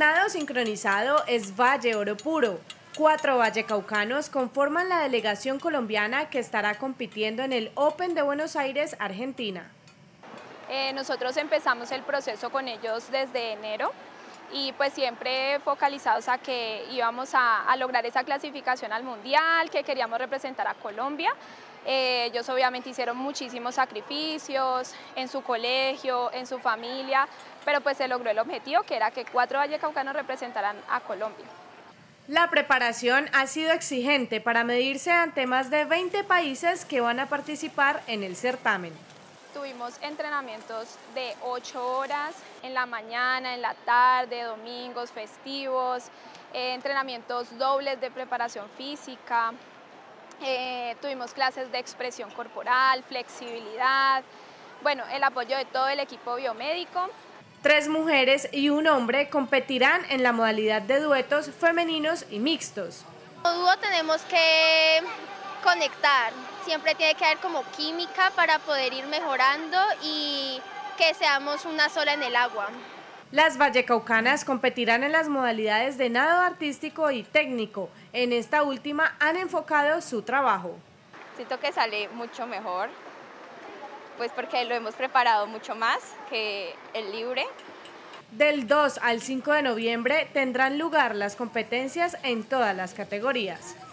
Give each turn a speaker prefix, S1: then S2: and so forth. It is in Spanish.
S1: nado sincronizado es Valle Oro Puro. 4 vallecaucanos conforman la delegación colombiana que estará compitiendo en el Open de Buenos Aires, Argentina.
S2: Nosotros empezamos el proceso con ellos desde enero y pues siempre focalizados a que íbamos a lograr esa clasificación al mundial, que queríamos representar a Colombia. Ellos obviamente hicieron muchísimos sacrificios en su colegio, en su familia, pero pues se logró el objetivo, que era que 4 vallecaucanos representaran a Colombia.
S1: La preparación ha sido exigente para medirse ante más de 20 países que van a participar en el certamen.
S2: Tuvimos entrenamientos de 8 horas en la mañana, en la tarde, domingos, festivos, entrenamientos dobles de preparación física, tuvimos clases de expresión corporal, flexibilidad, bueno, el apoyo de todo el equipo biomédico.
S1: 3 mujeres y un hombre competirán en la modalidad de duetos femeninos y mixtos.
S3: Como dúo tenemos que conectar, siempre tiene que haber como química para poder ir mejorando y que seamos una sola en el agua.
S1: Las vallecaucanas competirán en las modalidades de nado artístico y técnico. En esta última han enfocado su trabajo.
S4: Siento que sale mucho mejor, pues porque lo hemos preparado mucho más que el libre.
S1: Del 2 al 5 de noviembre tendrán lugar las competencias en todas las categorías.